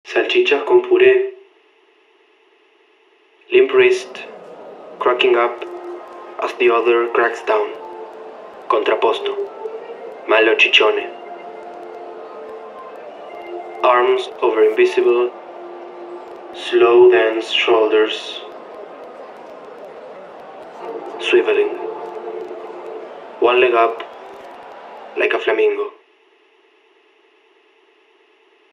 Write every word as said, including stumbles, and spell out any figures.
Salchichas con puré. Limp wrist, cracking up as the other cracks down. Contrapposto. Malo ciccione. Arms over invisible, slow dance shoulders. Swiveling. One leg up, like a flamingo.